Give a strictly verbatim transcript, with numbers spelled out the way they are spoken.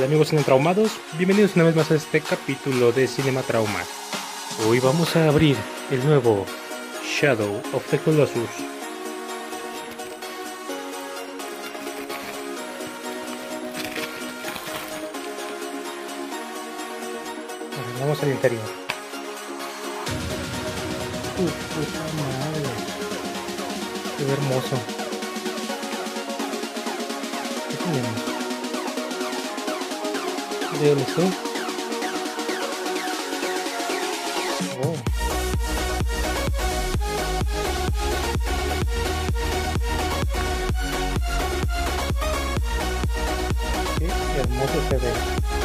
Hola amigos cinetraumados, bienvenidos una vez más a este capítulo de Cinema Trauma. Hoy vamos a abrir el nuevo Shadow of the Colossus. Bueno, vamos al interior. Uf, puta madre. Qué hermoso. ¿Qué tenemos? D L C. Oh. Qué hermoso se ve.